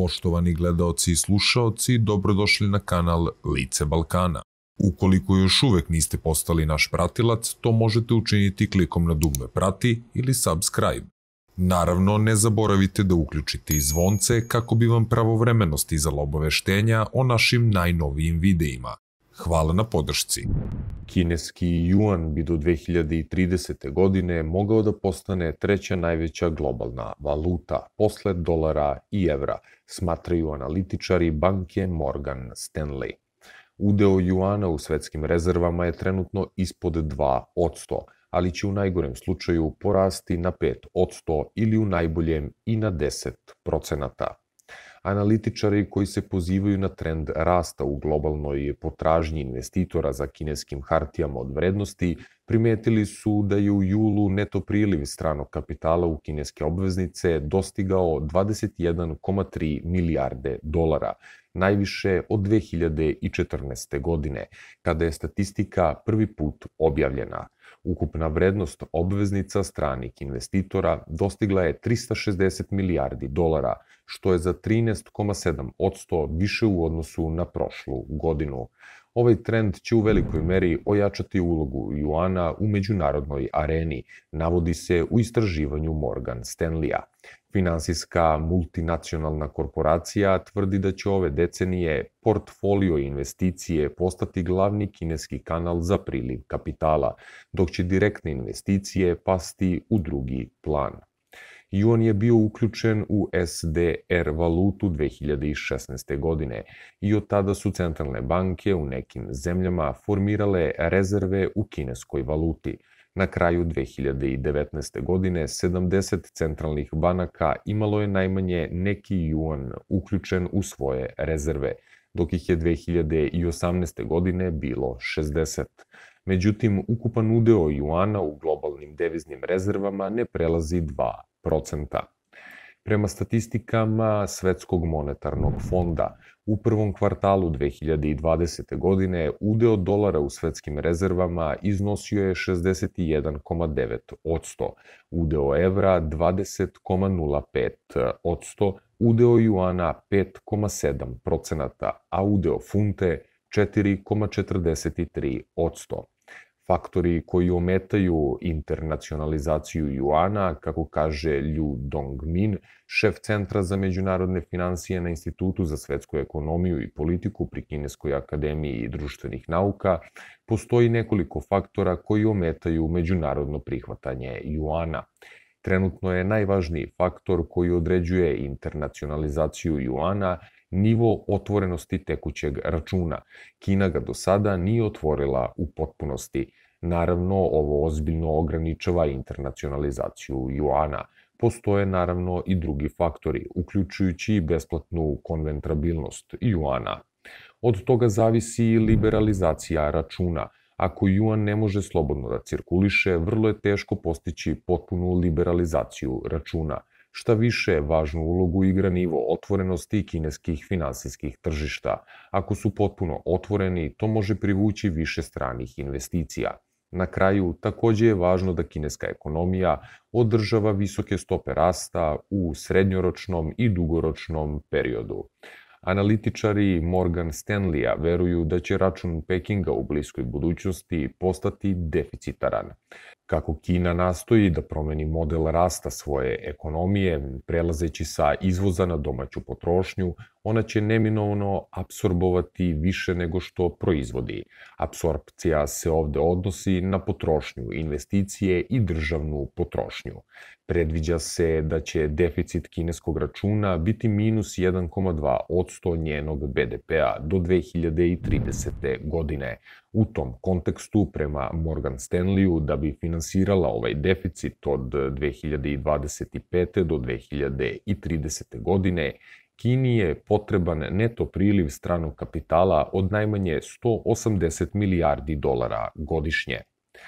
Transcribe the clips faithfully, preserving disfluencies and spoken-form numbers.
Poštovani gledaoci i slušaoci, dobrodošli na kanal Lice Balkana. Ukoliko još uvek niste postali naš pratilac, to možete učiniti klikom na dugme prati ili subscribe. Naravno, ne zaboravite da uključite i zvonce kako bi vam pravovremeno stizala obaveštenja o našim najnovijim videima. Hvala na podršci. Kineski juan bi do dve hiljade tridesete. godine mogao da postane treća najveća globalna valuta posle dolara i evra, smatraju analitičari banke Morgan Stanley. Udeo juana u svetskim rezervama je trenutno ispod dva posto, ali će u najgorem slučaju porasti na pet posto ili u najboljem i na deset procenata. Analitičari koji se pozivaju na trend rasta u globalnoj potražnji investitora za kineskim hartijama od vrednosti primetili su da je u julu neto priliv stranog kapitala u kineske obveznice dostigao dvadeset jedan zarez tri milijarde dolara, najviše od dve hiljade četrnaeste. godine, kada je statistika prvi put objavljena. Ukupna vrednost obveznica stranih investitora dostigla je trista šezdeset milijardi dolara, što je za trinaest zarez sedam posto više u odnosu na prošlu godinu. Ovaj trend će u velikoj meri ojačati ulogu juana u međunarodnoj areni, navodi se u istraživanju Morgan Stanleya. Finansijska multinacionalna korporacija tvrdi da će ove decenije portfolio investicije postati glavni kineski kanal za priliv kapitala, dok će direktne investicije pasti u drugi plan. Juan je bio uključen u es de er valutu dve hiljade šesnaeste. godine i od tada su centralne banke u nekim zemljama formirale rezerve u kineskoj valuti. Na kraju dve hiljade devetnaeste. godine sedamdeset centralnih banaka imalo je najmanje neki juan uključen u svoje rezerve, dok ih je dve hiljade osamnaeste. godine bilo šezdeset. Međutim, ukupan udeo juana u globalnim deviznim rezervama ne prelazi dva procenta. Prema statistikama Svetskog monetarnog fonda, u prvom kvartalu dve hiljade dvadesete. godine udeo dolara u svetskim rezervama iznosio je šezdeset jedan zarez devet posto, udeo evra dvadeset zarez nula pet posto, udeo juana pet zarez sedam procenata, a udeo funte četiri zarez četrdeset tri posto. Faktori koji ometaju internacionalizaciju juana, kako kaže Liu Dongmin, šef Centra za međunarodne finansije na Institutu za svetsku ekonomiju i politiku pri Kineskoj akademiji društvenih nauka, postoji nekoliko faktora koji ometaju međunarodno prihvatanje juana. Trenutno je najvažniji faktor koji određuje internacionalizaciju juana nivo otvorenosti tekućeg računa. Kina ga do sada nije otvorila u potpunosti. Naravno, ovo ozbiljno ograničava internacionalizaciju juana. Postoje naravno i drugi faktori, uključujući i besplatnu konvertibilnost juana. Od toga zavisi i liberalizacija računa. Ako juan ne može slobodno da cirkuliše, vrlo je teško postići potpunu liberalizaciju računa. Šta više, važnu ulogu igra nivo otvorenosti kineskih finansijskih tržišta. Ako su potpuno otvoreni, to može privući više stranih investicija. Na kraju, takođe je važno da kineska ekonomija održava visoke stope rasta u srednjoročnom i dugoročnom periodu. Analitičari Morgan Stanleya veruju da će račun Pekinga u bliskoj budućnosti postati deficitaran. Kako Kina nastoji da promeni model rasta svoje ekonomije, prelazeći sa izvoza na domaću potrošnju, ona će neminovno apsorbovati više nego što proizvodi. Apsorpcija se ovde odnosi na potrošnju, investicije i državnu potrošnju. Predviđa se da će deficit kineskog računa biti minus jedan zarez dva posto njenog be de pea do dve hiljade tridesete. godine. U tom kontekstu, prema Morgan Stanleyu, da bi finansirala ovaj deficit od dve hiljade dvadeset pete. do dve hiljade tridesete. godine, Kini je potreban neto priliv stranog kapitala od najmanje sto osamdeset milijardi dolara godišnje.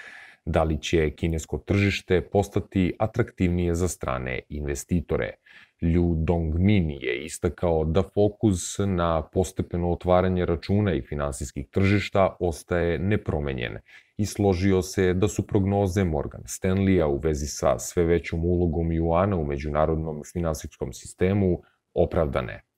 Da li će kinesko tržište postati atraktivnije za strane investitore? Liu Dongmin je istakao da fokus na postepeno otvaranje računa i finansijskih tržišta ostaje nepromenjen i složio se da su prognoze Morgan Stanleya u vezi sa sve većom ulogom juana u međunarodnom finansijskom sistemu opravdane.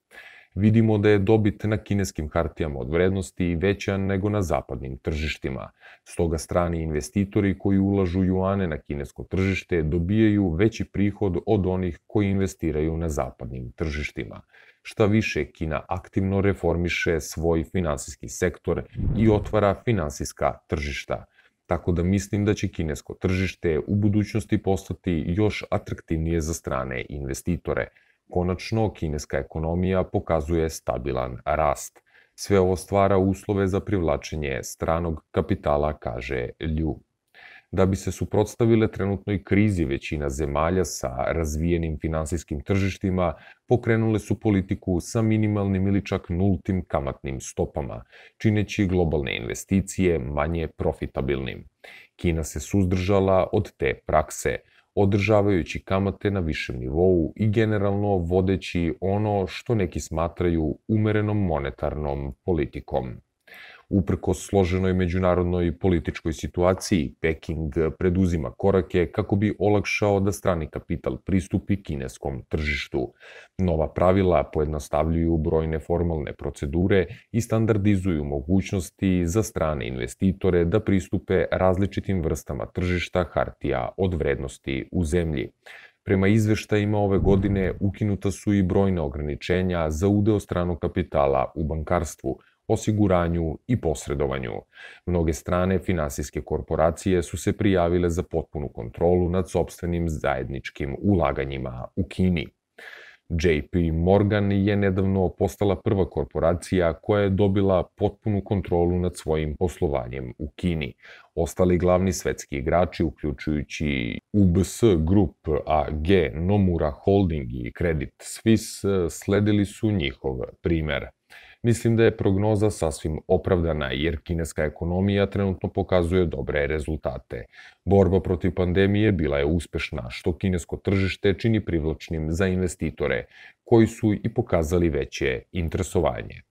Vidimo da je dobit na kineskim hartijama od vrednosti veća nego na zapadnim tržištima. Stoga strani investitori koji ulažu juane na kinesko tržište dobijaju veći prihod od onih koji investiraju na zapadnim tržištima. Šta više, Kina aktivno reformiše svoj finansijski sektor i otvara finansijska tržišta. Tako da mislim da će kinesko tržište u budućnosti postati još atraktivnije za strane investitore. Konačno, kineska ekonomija pokazuje stabilan rast. Sve ovo stvara uslove za privlačenje stranog kapitala, kaže Liu. Da bi se suprotstavile trenutnoj krizi, većina zemalja sa razvijenim finansijskim tržištima pokrenule su politiku sa minimalnim ili čak nultim kamatnim stopama, čineći globalne investicije manje profitabilnim. Kina se suzdržala od te prakse, održavajući kamate na višem nivou i generalno vodeći ono što neki smatraju umerenom monetarnom politikom. Uprkos složenoj međunarodnoj političkoj situaciji, Peking preduzima korake kako bi olakšao da strani kapital pristupi kineskom tržištu. Nova pravila pojednostavljuju brojne formalne procedure i standardizuju mogućnosti za strane investitore da pristupe različitim vrstama tržišta hartija od vrednosti u zemlji. Prema izveštajima ove godine ukinuta su i brojna ograničenja za udeo stranog kapitala u bankarstvu, osiguranju i posredovanju. Mnoge strane finansijske korporacije su se prijavile za potpunu kontrolu nad sopstvenim zajedničkim ulaganjima u Kini. J P Morgan je nedavno postala prva korporacija koja je dobila potpunu kontrolu nad svojim poslovanjem u Kini. Ostali glavni svetski igrači, uključujući U B S Group A G, Nomura Holding i Credit Suisse, sledili su njihov primer. Mislim da je prognoza sasvim opravdana jer kineska ekonomija trenutno pokazuje dobre rezultate. Borba protiv pandemije bila je uspešna, što kinesko tržište čini privlačnim za investitore, koji su i pokazali veće interesovanje.